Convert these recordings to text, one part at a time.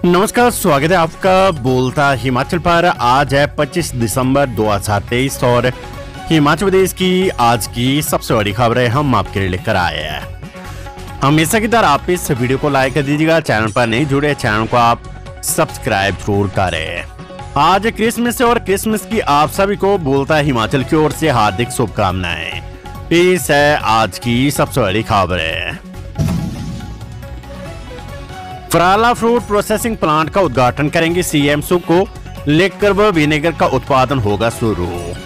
नमस्कार, स्वागत है आपका बोलता हिमाचल पर। आज है 25 दिसंबर 2023 और हिमाचल प्रदेश की आज की सबसे बड़ी खबरें हम आपके लिए लेकर आए हैं। हमेशा की तरह आप इस वीडियो को लाइक कर दीजिएगा। चैनल पर नहीं जुड़े चैनल को आप सब्सक्राइब जरूर करें। आज क्रिसमस और क्रिसमस की आप सभी को बोलता हिमाचल की ओर से हार्दिक शुभकामनाएं। पेश है आज की सबसे बड़ी खबरें। फराला फ्रूट प्रोसेसिंग प्लांट का उद्घाटन करेंगे सीएम सुक्खू। लिकर व विनेगर का उत्पादन होगा शुरू।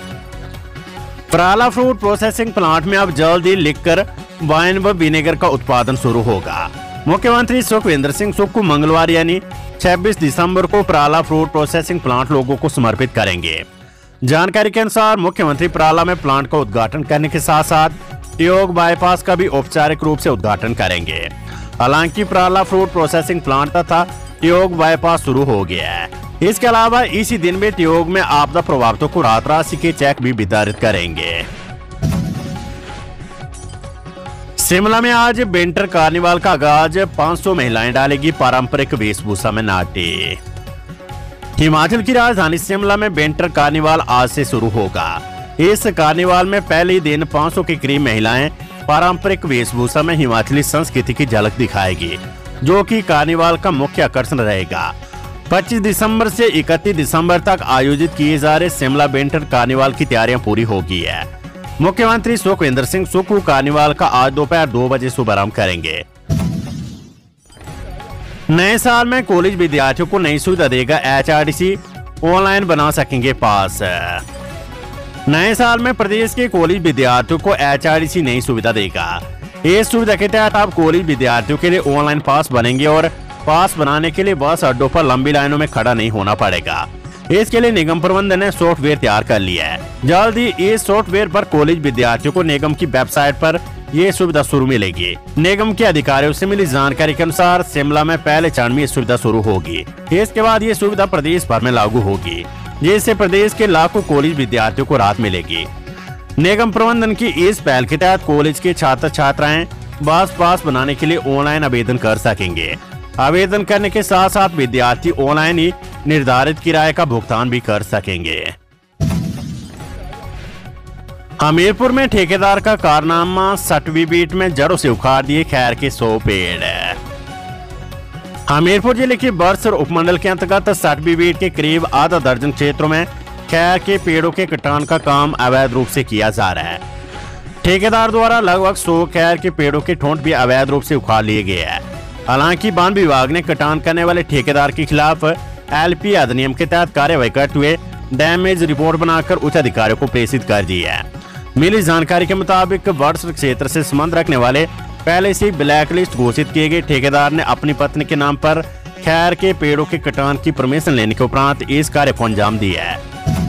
फराला फ्रूट प्रोसेसिंग प्लांट में अब जल्द ही लिकर, वाइन व विनेगर का उत्पादन शुरू होगा। मुख्यमंत्री सुखविंदर सिंह सुक्खू मंगलवार यानी 26 दिसंबर को फराला फ्रूट प्रोसेसिंग प्लांट लोगों को समर्पित करेंगे। जानकारी के अनुसार मुख्यमंत्री फराला में प्लांट का उद्घाटन करने के साथ साथ योग बाईपास का भी औपचारिक रूप से उद्घाटन करेंगे। हालांकि फराला फ्रूट प्रोसेसिंग प्लांट तथा योग बाईपास शुरू हो गया है। इसके अलावा इसी दिन में योग में आपदा प्रभावितों को राहत राशि के चेक भी वितरित करेंगे। शिमला में आज विंटर कार्निवाल का आगाज। 500 महिलाएं डालेगी पारंपरिक वेशभूषा में नाट्य। हिमाचल की राजधानी शिमला में विंटर कार्निवाल आज से शुरू होगा। इस कार्निवाल में पहले दिन 500 के करीब महिलाएं पारंपरिक वेशभूषा में हिमाचली संस्कृति की झलक दिखाएगी, जो कि कार्निवाल का मुख्य आकर्षण रहेगा। 25 दिसंबर से 31 दिसंबर तक आयोजित किए जा रहे शिमला विंटर कार्निवाल की तैयारियां पूरी हो गई है। मुख्यमंत्री सुखविंदर सिंह सुक्खू कार्निवाल का आज दोपहर 2 बजे शुभारंभ करेंगे। नए साल में कॉलेज विद्यार्थियों को नई सुविधा देगा एचआरटीसी। ऑनलाइन बना सकेंगे पास। नए साल में प्रदेश के कॉलेज विद्यार्थियों को एचआरटीसी नई सुविधा देगा। इस सुविधा के तहत अब कॉलेज विद्यार्थियों के लिए ऑनलाइन पास बनेंगे और पास बनाने के लिए बस अड्डों पर लंबी लाइनों में खड़ा नहीं होना पड़ेगा। इसके लिए निगम प्रबंधन ने सॉफ्टवेयर तैयार कर लिया है। जल्द ही इस सॉफ्टवेयर पर कॉलेज विद्यार्थियों को निगम की वेबसाइट पर ये सुविधा शुरू मिलेगी। निगम के अधिकारियों से मिली जानकारी के अनुसार शिमला में पहले चरण में ये सुविधा शुरू होगी। इसके बाद ये सुविधा प्रदेश भर में लागू होगी, जिससे प्रदेश के लाखों कॉलेज विद्यार्थियों को राहत मिलेगी। निगम प्रबंधन की इस पहल के तहत कॉलेज के छात्र छात्राएं बस पास बनाने के लिए ऑनलाइन आवेदन कर सकेंगे। आवेदन करने के साथ साथ विद्यार्थी ऑनलाइन ही निर्धारित किराए का भुगतान भी कर सकेंगे। हमीरपुर में ठेकेदार का कारनामा। 60वीं बीट में जड़ों से उखाड़ दिए खैर के 100 पेड़। हमीरपुर जिले के बरसर उपमंडल के अंतर्गत 60वीं बीट के करीब आधा दर्जन क्षेत्रों में खैर के पेड़ों के कटान का काम अवैध रूप से किया जा रहा है। ठेकेदार द्वारा लगभग 100 खैर के पेड़ों के ठोंठ भी अवैध रूप से उखाड़ लिए गए हैं। हालांकि वन विभाग ने कटान करने वाले ठेकेदार के खिलाफ एलपी अधिनियम के तहत कार्रवाई करते हुए डैमेज रिपोर्ट बनाकर उच्च अधिकारियों को प्रेषित कर दी है। मिली जानकारी के मुताबिक बरसर क्षेत्र से संबंध रखने वाले पहले से ब्लैक लिस्ट घोषित किए गए ठेकेदार ने अपनी पत्नी के नाम पर खैर के पेड़ों के कटान की परमिशन लेने के उपरांत इस कार्य को अंजाम दिया है।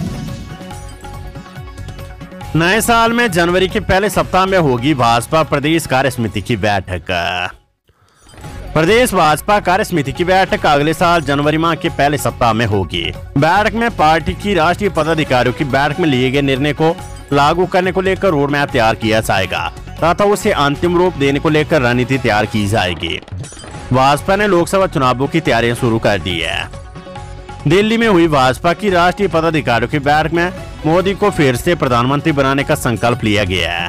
नए साल में जनवरी के पहले सप्ताह में होगी भाजपा प्रदेश कार्य समिति की बैठक। प्रदेश भाजपा कार्य समिति की बैठक अगले साल जनवरी माह के पहले सप्ताह में होगी। बैठक में पार्टी की राष्ट्रीय पदाधिकारियों की बैठक में लिए गए निर्णय को लागू करने को लेकर रोड मैप तैयार किया जाएगा तथा उसे अंतिम रूप देने को लेकर रणनीति तैयार की जाएगी। भाजपा ने लोकसभा चुनावों की तैयारियां शुरू कर दी है। दिल्ली में हुई भाजपा की राष्ट्रीय पदाधिकारियों की बैठक में मोदी को फिर से प्रधानमंत्री बनाने का संकल्प लिया गया है।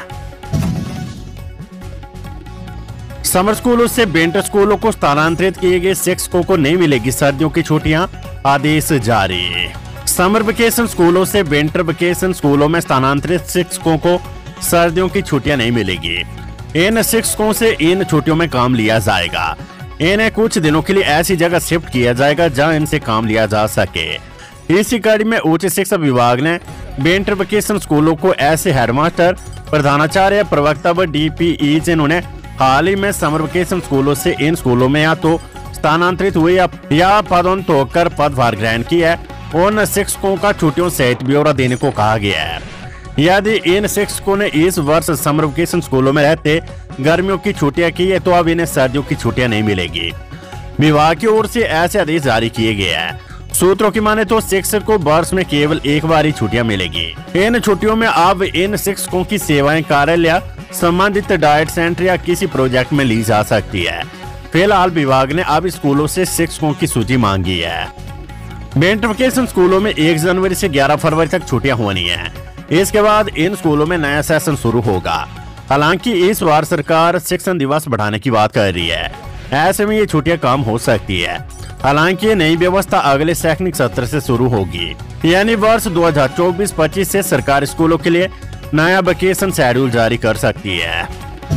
समर स्कूलों से विंटर स्कूलों को स्थानांतरित किए गए शिक्षकों को नहीं मिलेगी सर्दियों की छुट्टियां। आदेश जारी। समर वेकेशन स्कूलों से विंटर वेकेशन स्कूलों में स्थानांतरित शिक्षकों को सर्दियों की छुट्टियां नहीं मिलेगी। इन शिक्षकों से इन छुट्टियों में काम लिया जाएगा। इन्हें कुछ दिनों के लिए ऐसी जगह शिफ्ट किया जाएगा जहां इनसे काम लिया जा सके। इसी कड़ी में उच्च शिक्षा विभाग ने विंटर वेकेशन स्कूलों को ऐसे हेडमास्टर, प्रधानाचार्य, प्रवक्ता व डीपीई जिन्होंने हाल ही में समर वेकेशन स्कूलों से इन स्कूलों में या तो स्थानांतरित हुए या पदोन्नत होकर पदभार ग्रहण किया है, उन शिक्षकों का छुट्टियों सहित ब्यौरा देने को कहा गया है। यदि इन शिक्षकों ने इस वर्ष समर वेकेशन स्कूलों में रहते गर्मियों की छुट्टियां की है तो अब इन्हें सर्दियों की छुट्टियां नहीं मिलेगी। विभाग की ओर से ऐसे आदेश जारी किए गए हैं। सूत्रों की माने तो शिक्षक को वर्ष में केवल एक बार ही छुट्टियां मिलेगी। इन छुट्टियों में अब इन शिक्षकों की सेवाएं कार्यालय, संबंधित डाइट सेंटर या किसी प्रोजेक्ट में ली जा सकती है। फिलहाल विभाग ने अब स्कूलों से शिक्षकों की सूची मांगी है। विंटर वेकेशन स्कूलों में 1 जनवरी से 11 फरवरी तक छुट्टियां होनी है। इसके बाद इन स्कूलों में नया सेशन शुरू होगा। हालांकि इस बार सरकार शिक्षण दिवस बढ़ाने की बात कर रही है। ऐसे में ये छुट्टियां कम हो सकती है। हालांकि ये नई व्यवस्था अगले शैक्षणिक सत्र से शुरू होगी, यानी वर्ष 2024-25 से सरकार स्कूलों के लिए नया वेकेशन शेड्यूल जारी कर सकती है।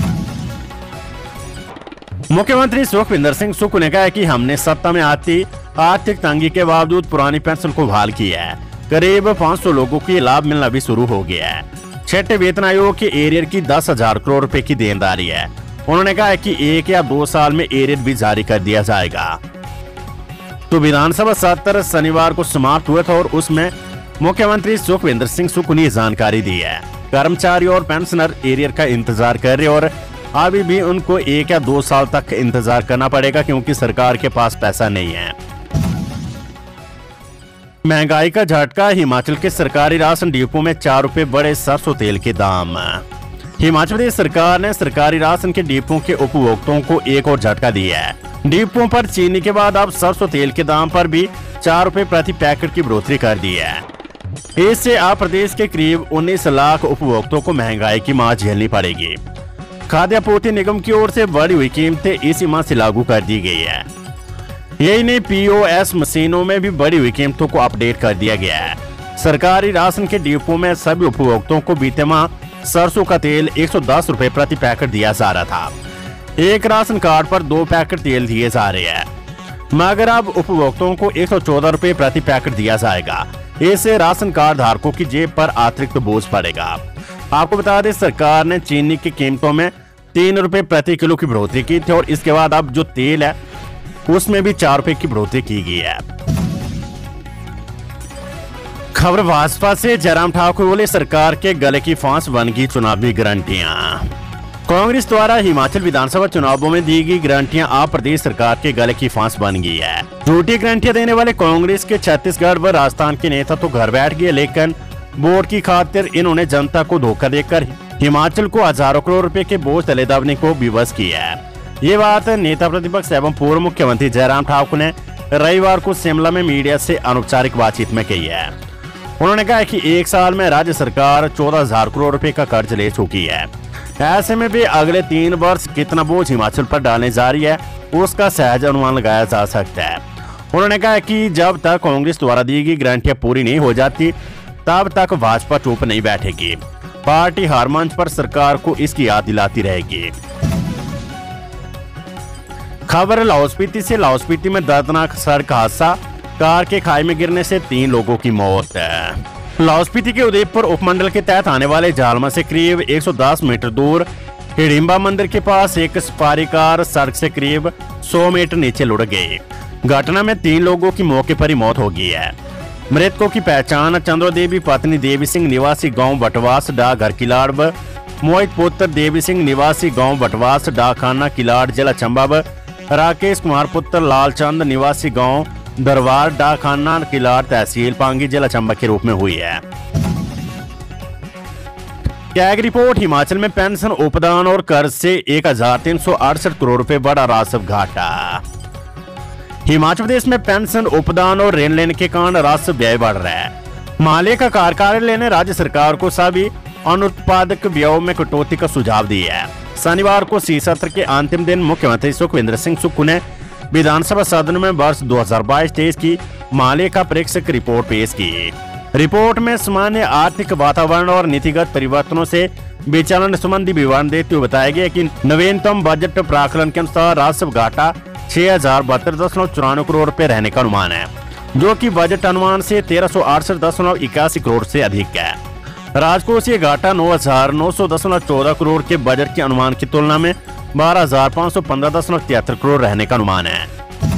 मुख्यमंत्री सुखविंदर सिंह सुक्खू ने कहा है कि हमने सत्ता में आती आर्थिक तंगी के बावजूद पुरानी पेंशन को बहाल किया है। करीब 500 लोगों को ये लाभ मिलना भी शुरू हो गया है। छठे वेतन आयोग के एरियर की 10,000 करोड़ रुपए की देनदारी है। उन्होंने कहा है कि 1 या 2 साल में एरियर भी जारी कर दिया जाएगा। तो विधानसभा सत्र शनिवार को समाप्त हुआ था और उसमें मुख्यमंत्री सुखविंदर सिंह सुक्खू ने जानकारी दी है। कर्मचारी और पेंशनर एरियर का इंतजार कर रहे और अभी भी उनको 1 या 2 साल तक इंतजार करना पड़ेगा, क्योंकि सरकार के पास पैसा नहीं है। महंगाई का झटका, हिमाचल के सरकारी राशन डिपो में 4 रुपए बढ़े सरसों तेल के दाम। हिमाचल प्रदेश सरकार ने सरकारी राशन के डिपो के उपभोक्ताओं को एक और झटका दिया है। डिपो पर चीनी के बाद अब सरसों तेल के दाम पर भी 4 रुपए प्रति पैकेट की बढ़ोतरी कर दी है। इससे अब प्रदेश के करीब 19 लाख उपभोक्ताओं को महंगाई की मार झेलनी पड़ेगी। खाद्य आपूर्ति निगम की ओर से बढ़ी हुई कीमतें इसी माह से लागू कर दी गई है। यही नहीं, POS मशीनों में भी बढ़ी हुई कीमतों को अपडेट कर दिया गया है। सरकारी राशन के डिपो में सभी उपभोक्ताओं को बीते माह सरसों का तेल 110 रुपए प्रति पैकेट दिया जा रहा था। एक राशन कार्ड पर 2 पैकेट तेल दिए जा रहे हैं, मगर अब उपभोक्ताओं को 114 रुपए प्रति पैकेट दिया जाएगा। इससे राशन कार्ड धारकों की जेब पर अतिरिक्त बोझ पड़ेगा। आपको बता दें, सरकार ने चीनी की कीमतों में 3 रुपए प्रति किलो की बढ़ोतरी की थी और इसके बाद अब जो तेल है उसमें भी 4 रुपए की बढ़ोतरी की गई है। खबर भाजपा से, जयराम ठाकुर बोले सरकार के गले की फांस बन गई चुनावी गारंटियां। कांग्रेस द्वारा हिमाचल विधानसभा चुनावों में दी गई गारंटियां अब प्रदेश सरकार के गले की फांस बन गई है। झूठी गारंटियां देने वाले कांग्रेस के छत्तीसगढ़ व राजस्थान के नेता तो घर बैठ गए, लेकिन वोट की खातिर इन्होंने जनता को धोखा देकर हिमाचल को हजारों करोड़ रुपए के बोझ तले दबने को विवश किया है। ये बात नेता प्रतिपक्ष एवं पूर्व मुख्यमंत्री जयराम ठाकुर ने रविवार को शिमला में मीडिया से अनौपचारिक बातचीत में कही है। उन्होंने कहा कि 1 साल में राज्य सरकार 14,000 करोड़ रुपए का कर्ज ले चुकी है। ऐसे में भी अगले 3 वर्ष कितना बोझ हिमाचल पर डालने जा रही है उसका सहज अनुमान लगाया जा सकता है। उन्होंने कहा कि जब तक कांग्रेस द्वारा दी गई गारंटियां पूरी नहीं हो जाती तब तक भाजपा चुप नहीं बैठेगी। पार्टी हर मंच पर सरकार को इसकी याद दिलाती रहेगी। खबर लाहौल स्पीति से, लाहौल स्पीति में दर्दनाक सड़क हादसा, कार के खाई में गिरने से 3 लोगों की मौत। लाहौल स्पीति के उदयपुर उपमंडल के तहत आने वाले जालमा से करीब 110 मीटर दूर हिडिंबा मंदिर के पास एक सफारी कार सड़क से करीब 100 मीटर नीचे लुढ़क गई। घटना में 3 लोगों की मौके पर ही मौत हो गई है। मृतकों की पहचान चंद्र देवी पत्नी देवी सिंह निवासी गांव बटवास डा घर किलाड़ व मोहित पुत्र देवी सिंह निवासी गांव बटवास डा खाना किलाड़ जिला चंबा व राकेश कुमार पुत्र लालचंद निवासी गांव दरबार डा खाना किलाड़ तहसील पांगी जिला चंबा के रूप में हुई है। कैग रिपोर्ट, हिमाचल में पेंशन उपदान और कर्ज से 1,368 करोड़ रुपए बढ़ा राजस्व घाटा। हिमाचल प्रदेश में पेंशन उपदान और ऋण लेने के कारण राजस्व व्यय बढ़ रहा है। माले का कार्यालय ने राज्य सरकार को सभी अनुत्पादक व्ययों में कटौती का सुझाव दिया है। शनिवार को सी सत्र के अंतिम दिन मुख्यमंत्री सुखविंदर सिंह सुक्खू ने विधानसभा सदन में वर्ष 2022-23 की माले का प्रेक्षक रिपोर्ट पेश की। रिपोर्ट में सामान्य आर्थिक वातावरण और नीतिगत परिवर्तनों से विचलन संबंधी विवरण देते हुए बताया गया कि नवीनतम बजट प्राकलन के अनुसार राजस्व घाटा 6,072.94 करोड़ रुपए रहने का अनुमान है, जो कि बजट अनुमान से 1,368.81 करोड़ से अधिक है। राजकोषीय घाटा 9,900.14 करोड़ के बजट के अनुमान की तुलना में 12,515.73 करोड़ रहने का अनुमान है।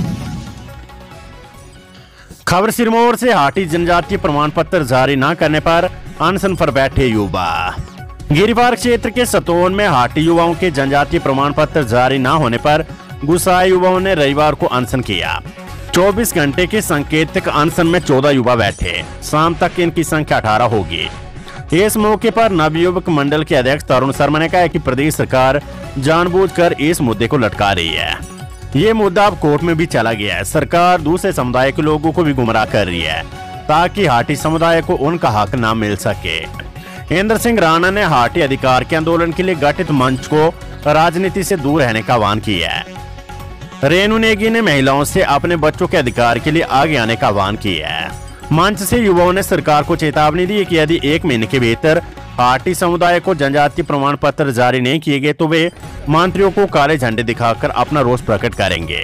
खबर सिरमौर से, हाटी जनजातीय प्रमाण पत्र जारी न करने पर अनशन पर बैठे युवा। गिरिपार क्षेत्र के सतोन में हाटी युवाओं के जनजातीय प्रमाण पत्र जारी न होने पर गुस्साए युवाओं ने रविवार को अनशन किया। 24 घंटे के सांकेतिक अनशन में 14 युवा बैठे। शाम तक इनकी संख्या 18 होगी। इस मौके पर नवयुवक मंडल के अध्यक्ष तरुण शर्मा ने कहा कि प्रदेश सरकार जानबूझकर इस मुद्दे को लटका रही है। ये मुद्दा अब कोर्ट में भी चला गया है। सरकार दूसरे समुदाय के लोगों को भी गुमराह कर रही है ताकि हाटी समुदाय को उनका हक न मिल सके। इंद्र सिंह राणा ने हाटी अधिकार के आंदोलन के लिए गठित मंच को राजनीति से दूर रहने का आह्वान किया है। रेणु नेगी ने महिलाओं से अपने बच्चों के अधिकार के लिए आगे आने का आह्वान किया है। मंच से युवाओं ने सरकार को चेतावनी दी कि यदि 1 महीने के भीतर हाटी समुदाय को जनजातीय प्रमाण पत्र जारी नहीं किए गए तो वे मंत्रियों को काले झंडे दिखाकर अपना रोष प्रकट करेंगे।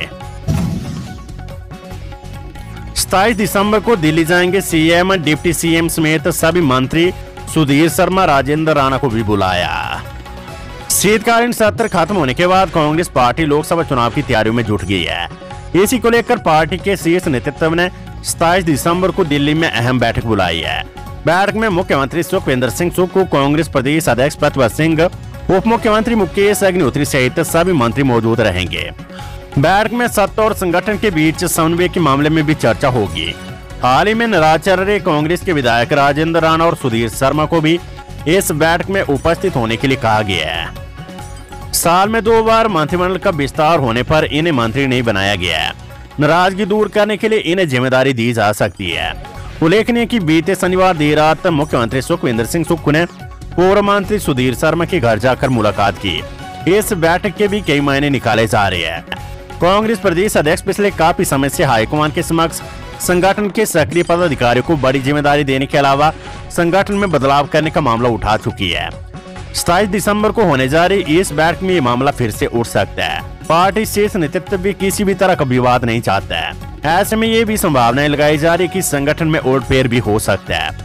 27 दिसंबर को दिल्ली जाएंगे सीएम, डिप्टी सीएम समेत सभी मंत्री। सुधीर शर्मा, राजेंद्र राणा को भी बुलाया। शीतकालीन सत्र खत्म होने के बाद कांग्रेस पार्टी लोकसभा चुनाव की तैयारियों में जुट गई है। इसी को लेकर पार्टी के शीर्ष नेतृत्व ने 27 दिसंबर को दिल्ली में अहम बैठक बुलाई है। बैठक में मुख्यमंत्री सुखविंदर सिंह सुक्खू, कांग्रेस प्रदेश अध्यक्ष प्रतिभा सिंह, उप मुख्यमंत्री मुकेश अग्निहोत्री सहित सभी मंत्री मौजूद रहेंगे। बैठक में सत्ता और संगठन के बीच समन्वय के मामले में भी चर्चा होगी। हाल ही में नाराज चल रहे कांग्रेस के विधायक राजेंद्र राणा और सुधीर शर्मा को भी इस बैठक में उपस्थित होने के लिए कहा गया है। साल में 2 बार मंत्रिमंडल का विस्तार होने पर इन्हें मंत्री नहीं बनाया गया है। नाराजगी दूर करने के लिए इन्हें जिम्मेदारी दी जा सकती है। उल्लेखनीय कि बीते शनिवार देर रात मुख्यमंत्री सुखविंदर सिंह सुक्खू ने पूर्व मंत्री सुधीर शर्मा के घर जाकर मुलाकात की। इस बैठक के भी कई मायने निकाले जा रहे हैं। कांग्रेस प्रदेश अध्यक्ष पिछले काफी समय से हाईकमान के समक्ष संगठन के सक्रिय पदाधिकारियों को बड़ी जिम्मेदारी देने के अलावा संगठन में बदलाव करने का मामला उठा चुकी है। 27 दिसंबर को होने जा रही इस बैठक में ये मामला फिर से उठ सकता है। पार्टी शीर्ष नेतृत्व भी किसी भी तरह का विवाद नहीं चाहता है। ऐसे में ये भी संभावनाएं लगाई जा रही कि संगठन में उलटफेर भी हो सकता है।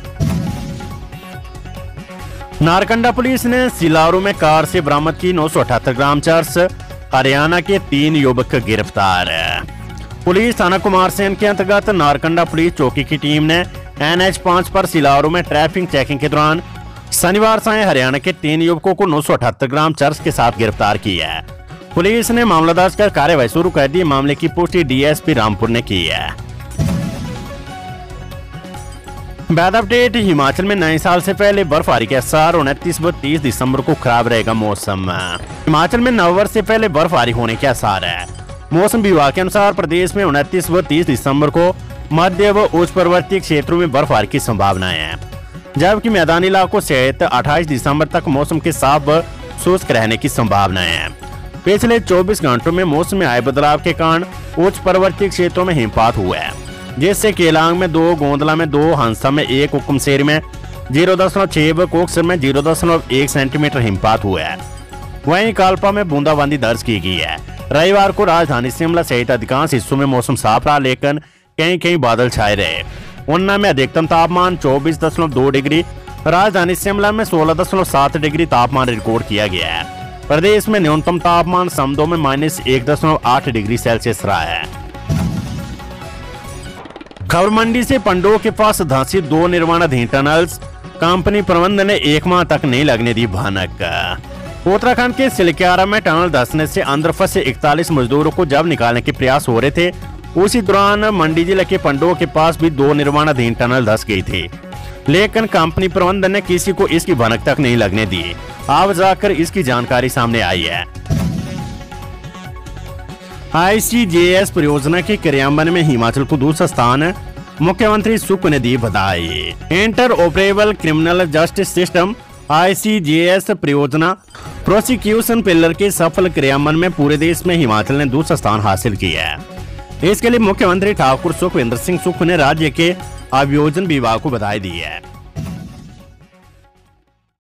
नारकंडा पुलिस ने सिलारू में कार से बरामद की 978 ग्राम चरस। हरियाणा के 3 युवक गिरफ्तार। पुलिस थाना कुमारसेन के अंतर्गत नारकंडा पुलिस चौकी की टीम ने NH 5 पर सिलारू में ट्रैफिक चेकिंग के दौरान शनिवार सांय हरियाणा के 3 युवकों को 978 ग्राम चरस के साथ गिरफ्तार किया है। पुलिस ने मामला दर्ज कर कार्रवाई शुरू कर दी। मामले की पुष्टि DSP रामपुर ने की है। Weather update. हिमाचल में नए साल से पहले बर्फबारी के आसार। 29 व 30 दिसंबर को खराब रहेगा मौसम। हिमाचल में नववर्ष से पहले बर्फबारी होने के आसार है। मौसम विभाग के अनुसार प्रदेश में 29 व 30 दिसंबर को मध्य व उच्च पर्वतीय क्षेत्रों में बर्फबारी की संभावनाएं हैं, जबकि मैदानी इलाकों सहित 28 दिसंबर तक मौसम के साफ व शुष्क रहने की संभावनाएं हैं। पिछले 24 घंटों में मौसम में आए बदलाव के कारण उच्च पर्वतीय क्षेत्रों में हिमपात हुआ है, जिससे केलांग में 2, गोंदला में 2, हंसा में 1, हुकुमशेरी में 0.6 व कोकसर में 0.1 सेंटीमीटर हिमपात हुआ है। वहीं कालपा में बूंदाबांदी दर्ज की गई है। रविवार को राजधानी शिमला सहित अधिकांश हिस्सों में मौसम साफ रहा, लेकिन कहीं कहीं बादल छाए रहे। ऊना में अधिकतम तापमान 24.2 डिग्री, राजधानी शिमला में 16.7 डिग्री तापमान रिकॉर्ड किया गया है। प्रदेश में न्यूनतम तापमान समदो में -1.8 डिग्री सेल्सियस रहा है। खबर मंडी से पंडोह के पास धंसी 2 निर्माणाधीन टनल्स। कंपनी प्रबंधन ने 1 माह तक नहीं लगने दी भनक। उत्तराखंड के सिलक्यारा में टनल धंसने से अंदर फंसे 41 मजदूरों को जब निकालने के प्रयास हो रहे थे, उसी दौरान मंडी जिले के पंडोह के पास भी 2 निर्माणाधीन टनल धंस गई थी, लेकिन कंपनी प्रबंधन ने किसी को इसकी भनक तक नहीं लगने दी। अब जाकर इसकी जानकारी सामने आई है। ICJS परियोजना के क्रियान्वयन में हिमाचल को दूसरा स्थान। मुख्यमंत्री सुक्खू ने दी बधाई। Interoperable criminal justice system ICJS परियोजना प्रोसिक्यूशन पिलर के सफल क्रियान्वयन में पूरे देश में हिमाचल ने दूसरा स्थान हासिल किया है। इसके लिए मुख्यमंत्री ठाकुर सुखविंदर सिंह सुक्खू ने राज्य के अभियोजन विभाग को बधाई दी है।